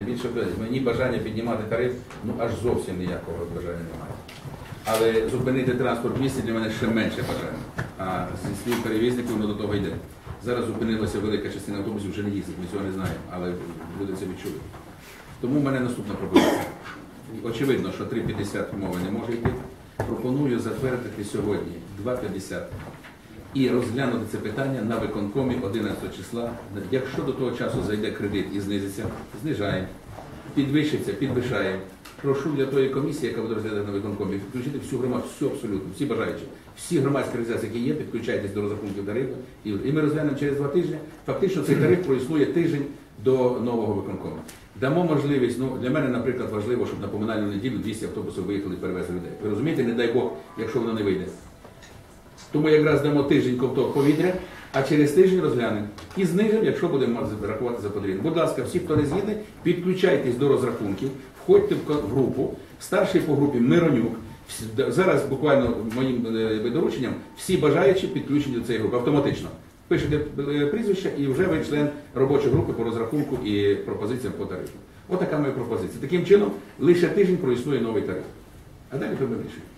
Більше мені бажання піднімати тариф, ну аж зовсім ніякого бажання немає. Але зупинити транспорт в місті для мене ще менше бажання. А зі слів перевізників до того йде. Зараз зупинилася велика частина автобусів, вже не їздить, ми цього не знаємо, але люди це відчули. Тому в мене наступна пропозиція. Очевидно, що 3,50 мови не може йти. Пропоную затвердити сьогодні 2,50 і розглянути це питання на виконкомі 11 числа. Якщо до того часу зайде кредит і знизиться, знижаємо. Підвищиться, підвищаємо. Прошу для тої комісії, яка буде розглядати на виконкомі, підключити всю громаду, всю абсолютно, всі бажаючі. Всі громадські організації, які є, підключайтесь до розрахунків тарифу. І ми розглянемо через 2 тижні. Фактично цей тариф проіснує тиждень до нового виконкому. Дамо можливість, ну для мене, наприклад, важливо, щоб на поминальну неділю 200 автобусів виїхали і перевезли людей. Ви розумієте, не дай Бог, якщо воно не вийде. Тому якраз дамо тиждень ковток повітря, а через тиждень розглянемо. І знижимо, якщо будемо рахувати за потрібне. Будь ласка, всі, хто не згідний, підключайтесь до розрахунків, входьте в групу, старший по групі Миронюк. Зараз буквально моїм дорученням всі бажаючі підключені до цієї групи автоматично. Пишете прізвище і вже ви член робочої групи по розрахунку і пропозиціям по тарифу. Отака моя пропозиція. Таким чином, лише тиждень проіснує новий тариф. А далі ми вирішимо.